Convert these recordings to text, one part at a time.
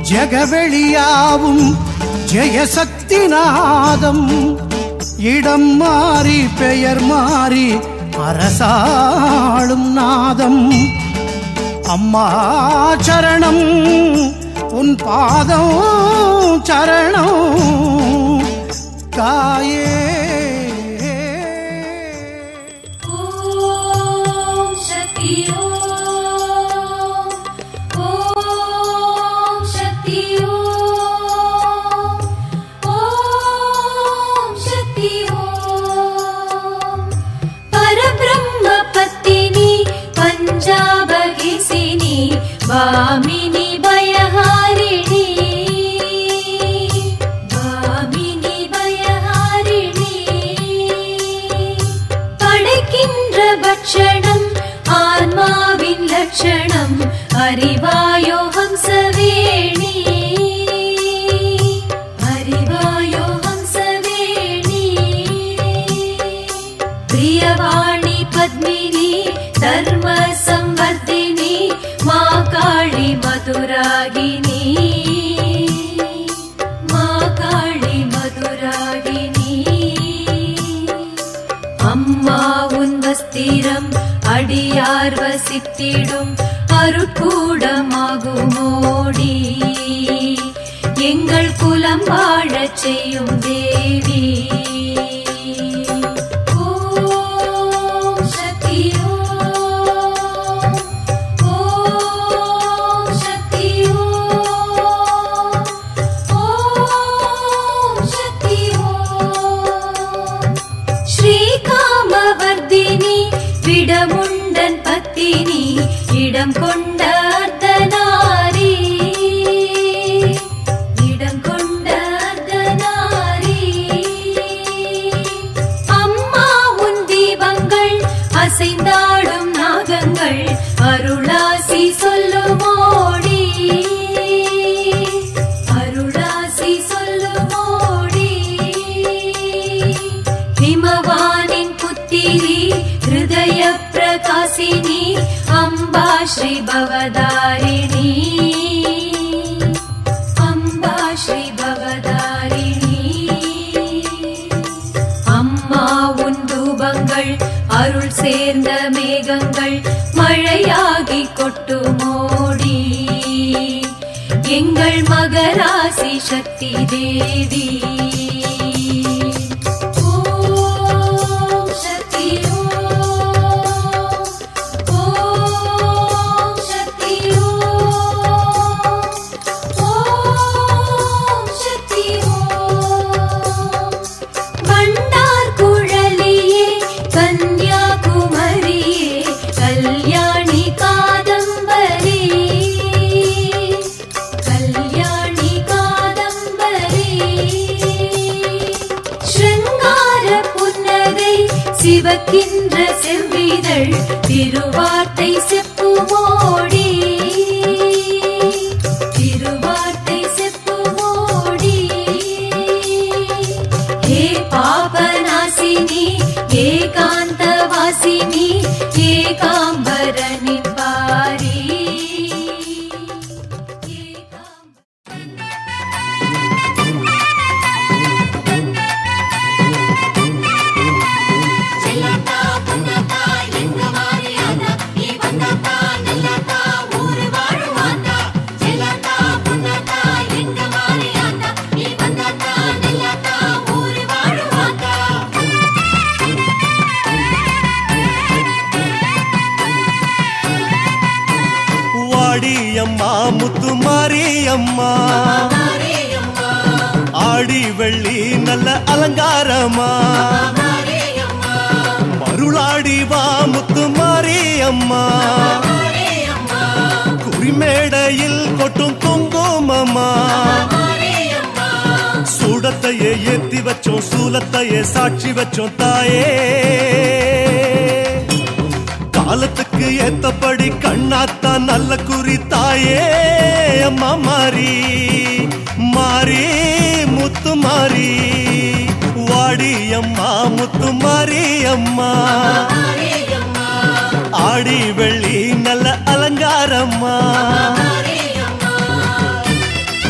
ஜெகவெளியாவும் ஜெயசக்தி நாதம் இடம் மாறி பெயர் மாறி அரசாளும் நாதம் அம்மா சரணம் உன் பாதம் சரணம் தாயே वामिनी भयहारिणी वामिनी भयहारिणी पडकिன்ற பட்சணம் ஆன்மாவின் லட்சணம் அறிவாயோ ஹம்சவேணி அறிவாயோ ஹம்சவேணி பிரியவாணி பத்மினி தர்ம சம்வர்தினி मा काली मधुरागिनी मा काली मधुरागिनी अम्मा उन वस्तिरम अडियार वसित्तिडुम अरुट्कूडमागुमोडी एंगल कुलम वाळच सेय्युम देवी விடமுண்டன் பத்தினி இடம் கொண்ட அர்த்தநாரி இடம் கொண்ட அர்த்தநாரி அம்மா உன் தீபங்கள் அசைந்தாடும் நாகங்கள் அருளாசி சொல்லுமோடி அருளாசி சொல்லுமோடி ஹிமவானின் புத்திரி हृदय प्रकाशिनी अम्बा श्री भवदारिणी अम्बा श्री भवदारिणी अम्मा उन தூபங்கள் அருள் சேர்ந்த மேகங்கள் மழையாகி கொட்டுமோடி எங்கள் மகராசி சக்தி தேவி சிவக்கின்ற செவ்விதழ் திருவார்த்தை செப்புமோடி திருவார்த்தை செப்புமோடி ஹே பாபநாசினி ஏகாந்தவாசினி ஏகாம்பரனின் பாரி முத்து மாரியம்மா ஆடி வெள்ளி நல்ல அலங்காரமா மருளாடி வா முத்து மாரியம்மா குறிமேடையில் கொட்டும் குங்குமம்மா சூடத்தையே ஏத்தி வச்சோம் சூலத்தையே சாட்சி வச்சோம் தாயே காலத்துக்கு ஏத்தபடி கண்ணாத்தான் நல்ல குறி தாயே அம்மா மாரி மாரி முத்து மாரி வாடி அம்மா முத்து மாரி அம்மா ஆடி வெள்ளி நல்ல அலங்காரம்மா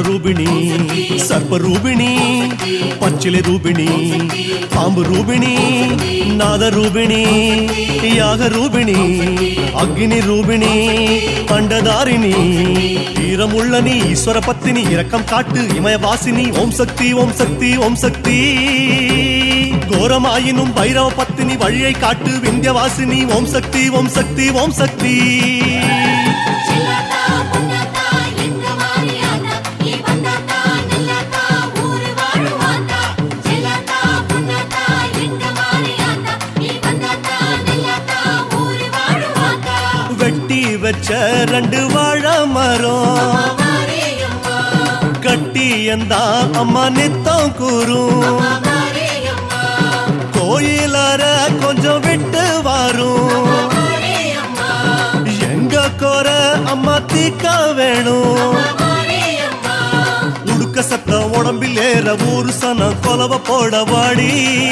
ரூபிணி சர்ப்ப ரூபிணி பச்சிலை ரூபிணி பாம்பு ரூபிணி நாத ரூபிணி யாக ரூபிணி அக்னி ரூபிணி அண்டதாரிணி ஈரமுள்ள நீ ஈஸ்வர பத்தினி இரக்கம் காட்டு இமயவாசினி ஓம் சக்தி ஓம் சக்தி ஓம் சக்தி கோரமாயினும் பைரவ பத்தினி வழியை காட்டு விந்தியவாசினி ஓம் சக்தி ஓம் சக்தி ஓம் சக்தி வெட்டி வச்ச 2 வாழை மரம் கட்டி எந்தா அம்மா நித்தம் கூறும் கோயிலார கொஞ்சம் விட்டு வரும் எங்க கோர அம்மா தீக்க வேணும் உடுக்க சத்தம் உடம்பில் ஏற ஊரு சனம் கொலவ போட வாடி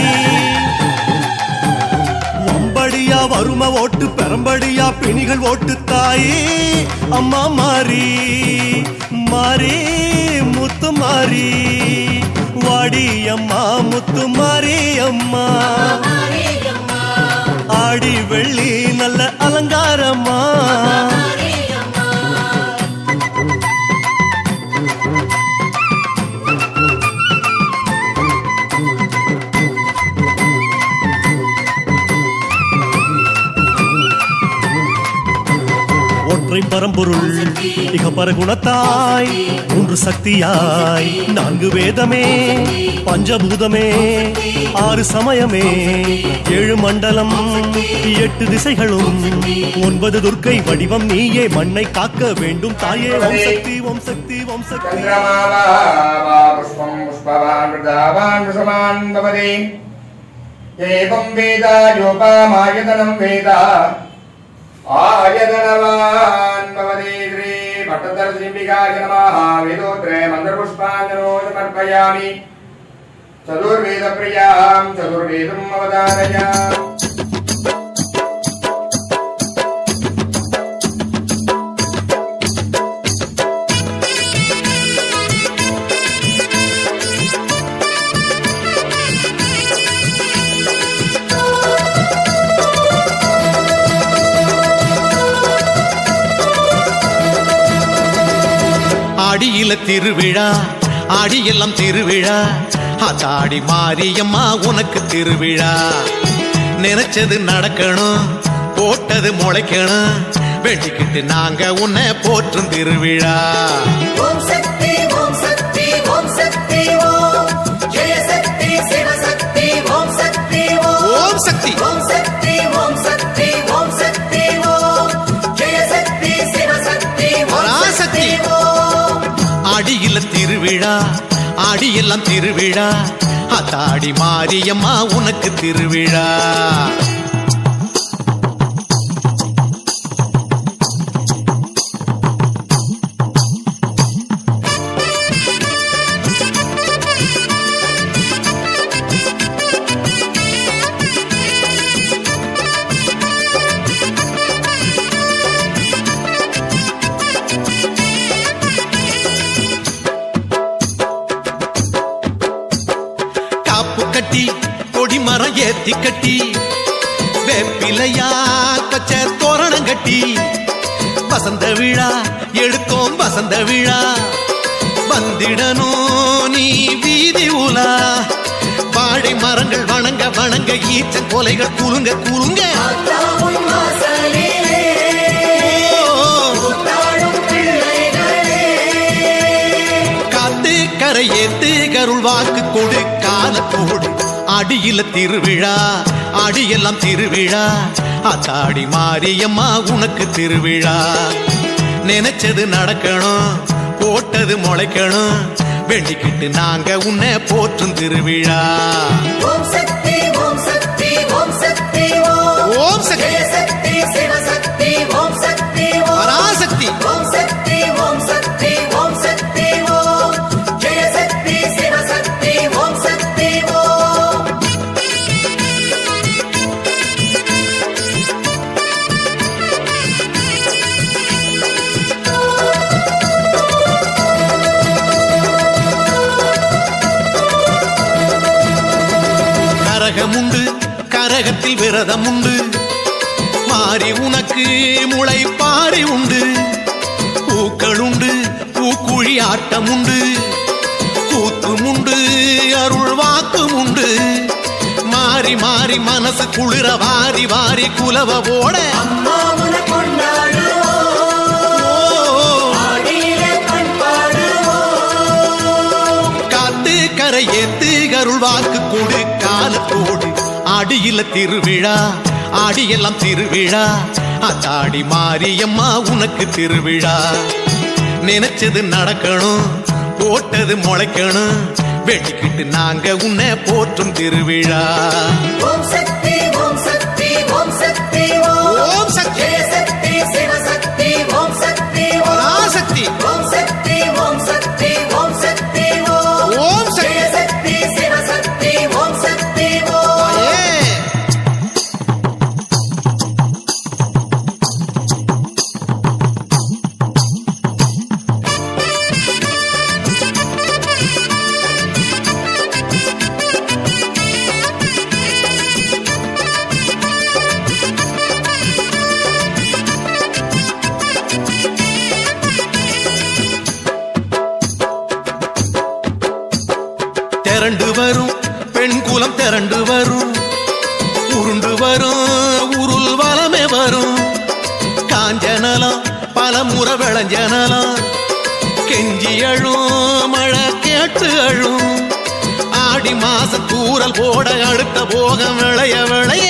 வம்படியா வரும ஓட்டு பெரம்படியா பிணிகள் ஓட்டு தாயி அம்மா மாறி மாறி முத்து மாறி வாடி அம்மா முத்து மாறி அம்மா ஆடி வெள்ளி நல்ல அலங்காரம்மா ஒற்றை பரம்பொருள் இகபர குணத்தாய் 3 சக்தியாய் 4 வேதமே பஞ்சபூதமே 6 சமயமே 7 மண்டலம் 8 திசைகளும் 9 துர்க்கை வடிவம் நீயே மண்ணை காக்க வேண்டும் தாயே ஓம் சக்தி ஓம் சக்தி ஓம் சக்தி புஷ்பம் புஷ்பவான் விருதாவான் விஷமான் பவதி ஏவம் வேதா யோபாமாயதனம் வேதா ஆயதனவான் பவதி ஸ்ரீ பட்டதர சிம்பிகாய நமः வேதோத்ரே மந்திரபுஷ்பாஞ்சனோ சமர்ப்பயாமி சதுர்வேத பிரியாம் சதுர்வேதம் அவதாரயாமி ஆடியில திருவிழா ஆடியெல்லாம் திருவிழா ஆத்தாடி மாரியம்மா உனக்கு திருவிழா நினைச்சது நடக்கணும் போட்டது முளைக்கணும் வெட்டிக்கிட்டு நாங்க உன்னை போற்றும் திருவிழா ஓம் சக்தி ஓம் சக்தி ஓம் சக்தி ஓம் ஜெய சக்தி சிவசக்தி ஓம் சக்தி ஓம் சக்தி ஓம் சக்தி ஓம் சக்தி ஓம் சக்தி ஓம் ஜெய சக்தி சிவசக்தி ஓம் சக்தி ஆடியில திருவிழா ஆடியெல்லாம் திருவிழா ஆத்தாடி மாரியம்மா உனக்கு திருவிழா கொடிமரம் ஏத்தி கட்டி வேப்பிலையா பச்சை தோரணம் கட்டி வசந்த விழா எடுத்தோம் வசந்த விழா வந்திடணும் நீ வீதி உலா வாழை மரங்கள் வணங்க வணங்க ஈச்ச கொலைகள் குலுங்க குலுங்க காத்து கரை ஏத்து கருள் வாக்கு கொடு காலத்தோடு ஆடியில திருவிழா ஆடியெல்லாம் திருவிழா ஆத்தாடி மாரியம்மா உனக்கு திருவிழா நினைச்சது நடக்கணும் போட்டது முளைக்கணும் வேண்டிக்கிட்டு நாங்க உன்னை போற்றும் திருவிழா ஓம் சக்தி ஓம் சக்தி ஓம் சக்தி ஓம் சக்தி சிவசக்தி ஓம் சக்தி பராசக்தி ஓம் சக்தி ஓம் சக்தி ஓம் சக்தி ஓம் ஜெய சக்தி சிவசக்தி ஓம் சக்தி ஓம் கரகத்தில் விரதம் உண்டு மாறி உனக்கு முளை பாரி உண்டு பூக்கள் உண்டு பூக்குழி ஆட்டம் உண்டு கூத்தும் உண்டு அருள் வாக்கும் உண்டு மாறி மாறி மனசு குளிர வாரி வாரி குலவ போட காத்து கரை ஏத்து அருள் வாக்கு கொடு காலத்தோடு ஆடியில திருவிழா ஆடியெல்லாம் திருவிழா அத்தாடி மாரியம்மா உனக்கு திருவிழா நினைச்சது நடக்கணும் போட்டது முளைக்கணும் வெட்டிக்கிட்டு நாங்க உன்னை போற்றும் திருவிழா ஓம் சக்தி ஓம் சக்தி ஓம் சக்தி ஓம் சக்தி சக்தி சிவசக்தி ஓம் சக்தி ஓம் சக்தி ஓம் சக்தி ஓம் சக்தி ஓம் சக்தி ஓம் சக்தி சிவசக்தி ஓம் சக்தி திரண்டு வரும் பெண் குலம் திரண்டு வரும் உருண்டு வரும் உருள் வளமே வரும் காஞ்சனலாம் பல முறை விளைஞ்சனலாம் கெஞ்சி அழும் மழை கேட்டு அழும் ஆடி மாச தூரல் போட அடுத்த போகம் விளைய விளைய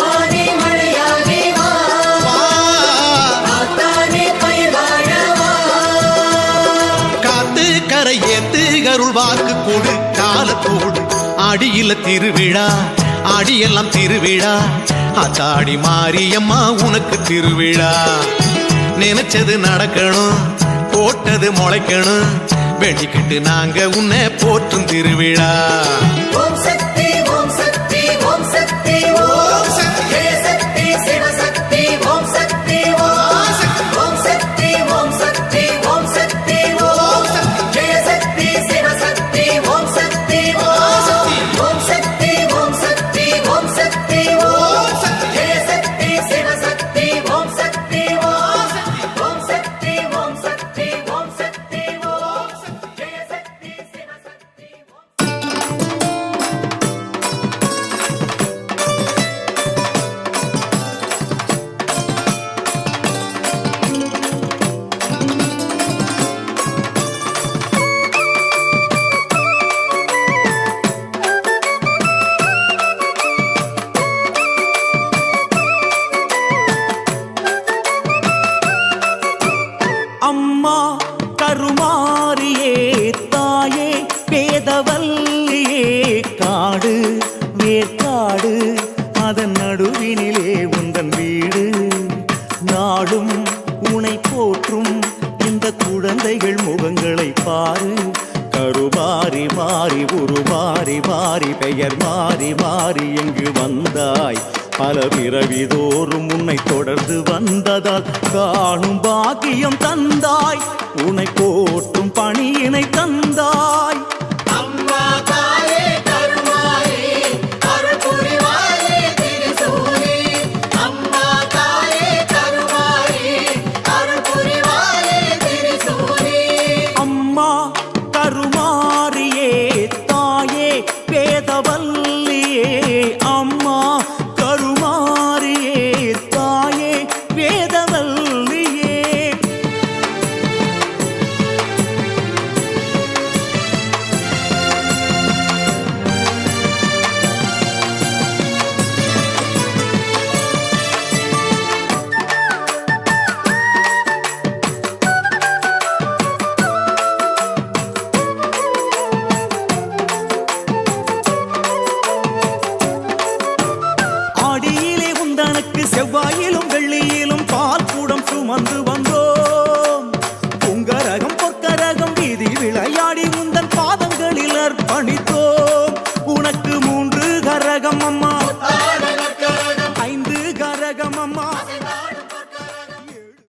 காத்து கரை ஏத்து அருள் வாக்கு கொடு காலத்தோடு ஆடியில திருவிழா ஆடியெல்லாம் திருவிழா அத்தாடி மாரியம்மா உனக்கு திருவிழா நினைச்சது நடக்கணும் போட்டது முளைக்கணும் வெடிக்கிட்டு நாங்க உன்னை போற்றும் திருவிழா ஓம் சக்தி ஓம் சக்தி ஓம் சக்தி ஓம் சக்தி சக்தி சிவசக்தி ஓம் சக்தி ஓம் சக்தி ஓம் சக்தி ஓம் சக்தி ஓம் ஜெய சக்தி சிவசக்தி ஓம் சக்தி ஓம் சக்தி ஓம் சக்தி ஓம் சக்தி ஓம் ஜெய சக்தி சிவசக்தி ஓம் சக்தி ஓம் சக்தி ஓம் சக்தி ஓம் சக்தி ஓம் ஜெய சக்தி சிவசக்தி அம்மா கருமாரியே தாயே பேதவல்லியே காடு வேற்காடு அதன் நடுவினிலே உந்தன் வீடு நாடும் உனை போற்றும் இந்த குழந்தைகள் முகங்களை பாரு கருமாறி மாறி உருமாறி மாறி பெயர் மாறி மாறி எங்கு வந்தாய் பல பிறவிதோறும் உன்னை தொடர்ந்து வந்ததால் காணும் பாக்கியம் தந்தாய் உன்னை போற்றும் பணியினை தந்தாய் அம்மா தாயே கருமாரி அருள் புரிவாயே திரிசூலி அம்மா தாயே கருமாரி அருள் புரிவாயே திரிசூலி அம்மா கருமாரியே தாயே பேதவல்லியே அம்மா கருமாரியே தாயே வேதவல்லியே ஆடியிலே உந்தனுக்கு செவ்வாயிலும் வெள்ளியிலும் பால் கூடம் சுமந்து வந்தோம் பொங்கரகம் பொற்கரகம் வீதி விளையாடி உந்தன் பாதங்களில் அர்ப்பணித்தோம் உனக்கு 3 கரகம் அம்மா 5 கரகம் அம்மா